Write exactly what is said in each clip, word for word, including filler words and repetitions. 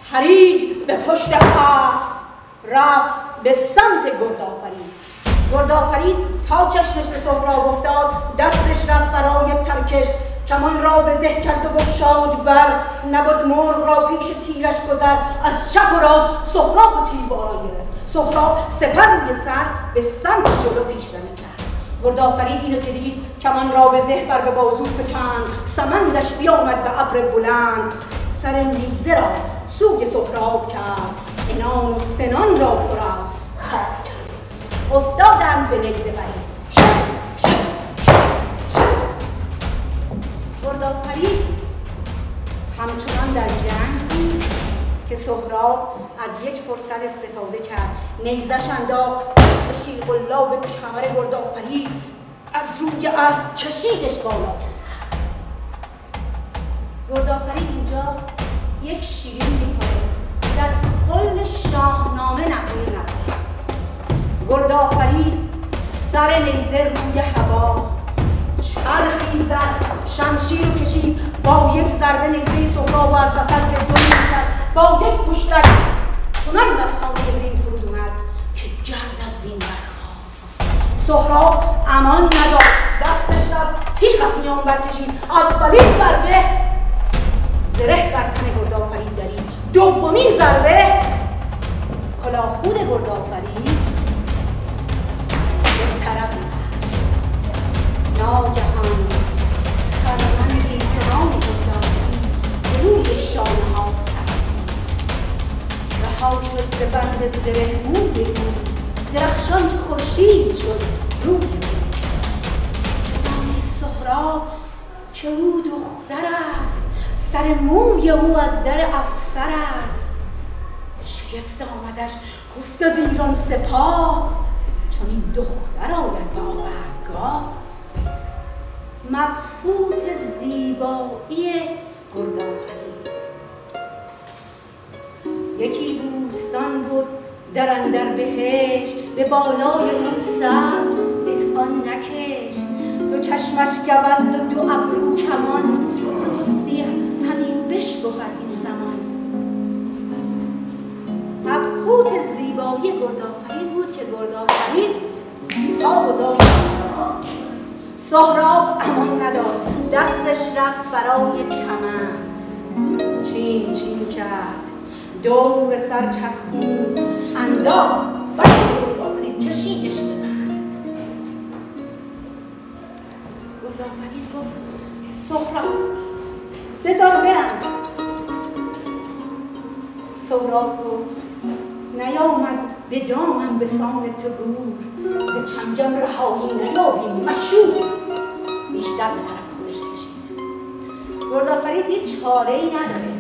پرید به پشت اسب، رفت به سمت گردآفرید. گردآفرید تا چشمش به سهراب افتاد، دستش رفت برای ترکش، کمان را به زه کرد و بگشاد بر، نبود مرغ را پیش تیرش گذر، از چپ و راست سهراب و تیر بالا گرفت. سهراب سپر روی سر به سمت جلو پیشروی کرد. گردآفرید اینو که دید کمان را به زه بر به بازو فکند، سمندش بیامد به ابر بلند، سر نیزه را سوی سهراب کرد، عنان و سنان را پر از تاب کرد. افتادند به نیزه بری، شب شب شب شب. گردآفرید همچنان در جنگ بود که سهراب از یک فرصت استفاده کرد، نیزش انداخت به شیرقلاب کمر گردآفرید، از روی اسب کشیدش بالا به سر. گردآفرید اینجا یک شیرین میکنه در کل شاهنامه نظیر نداره. گردآفرید سر نیزه روی هوا، چرخی زد، شمشیر رو کشید، با یک ضربه نیزه سهراب از وسط به دور کرد، با یک پشتک چنان بر خانه زین فرود اومد که گرد از زین برخاست. سهراب امان نداد، دستش رفت تیغ از میان برکشید، اولین ضربه زره بر تن گردآفرید درید، دومین ضربه کلاهخود گردآفرید به طرف کشید. ناگهان خرمن گیسوان گردآفرید به روی شانه ها سرازید، رها شد ز بند زره موی او، درخشان چو خورشید شد روی او. زن سهراب که او دختر است، سر موی او از در افسر است. شگفت آمدش گفت از ایران سپاه، چون این دختر آید به آوردگاه. مبهوت زیبایی گردآفرید. یکی بوستان بود در اندر بهشت، به بالای او سر دهقان نکشت، دو چشمش گوزن و دو ابرو کمان، گفتی همین بش بود این زمان. مبهوت زیبایی گردآفرید بود که گردآفرید تا گذاشت. سهراب امان نداد، دستش رفت برای کمند، چین چین کرد، دور سر چرخون انداخت، برای گردآفرید کشیدش به بند. گردآفرید گفت سهراب بذار برم. سهراب گفت نیامد به دامم به سان تو گور، به چنگم رهایی نیابیم مشور. بیشتر به طرف خودش کشید. گردآفرید هیچ چاره‌ای نداره،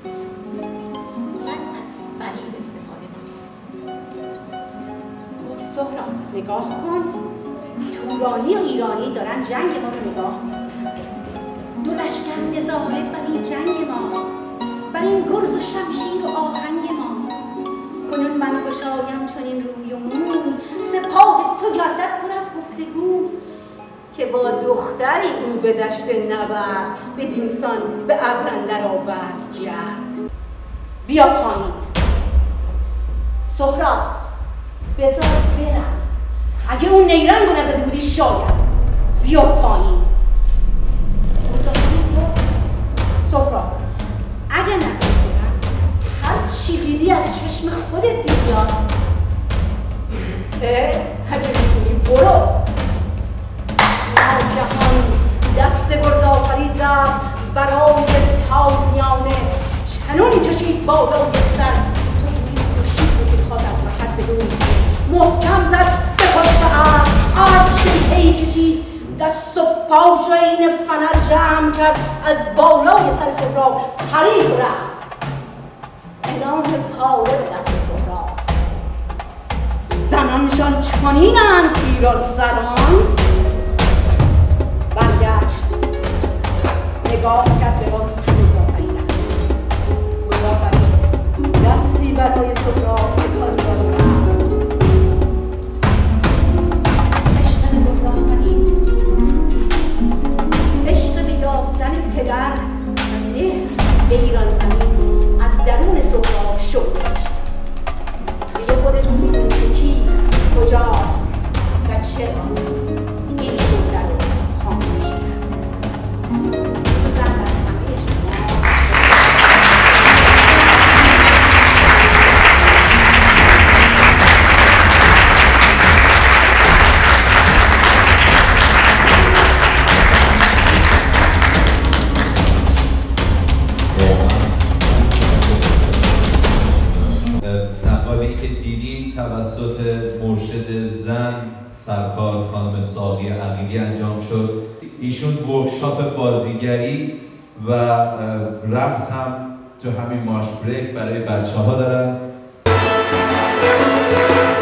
من از فریب استفاده کنیم. گفت سهراب نگاه کن، تورانی و ایرانی دارن جنگ ما رو نگاه میکنن، دو لشکر نظاره بر این جنگ ما، بر این گرز و شمشیر و آهنگ ما. کنون من گشایم چنین روی و موی، سپاه تو گردد پر از گفتگو. که با دختری او به دشت نبرد، بدین سان به ابر اندر آورد گرد. بیا پایین. سهراب بذار برم، اگه اون نیرنگو نزده بودی شاید. بیا پایین. سهراب اگه نزده برم، هر چی دیدی از چشم خودت دیدی. اگه میتونی برو. ناگهان دست گردآفرید رفت برای تازیانه، چنون کشید بالای سر، تو این خورشید رو که خواست از وسط بدون محکم زد به پشت اسب. اسب شیهه‌ای کشید، دست و پاش عین فنر جمع کرد، از بالای سر سهراب پرید و رفت. عنان پاره به دست سهراب. زنانشان چنینند ایران سران. برگشت نگاه کرد به باز گردآفرید. گردآفرید دستی برای سهراب تکان داد و رفت. عشق گردآفرید، عشق به یافتن پدر و نهضت به ایران زمین از درون سهراب که دیدید توسط مرشد زن سرکار خانم ساقی عقیلی انجام شد. ایشون ورکشاپ بازیگری و رقص هم تو همین مارش بریک برای بچه ها دارن.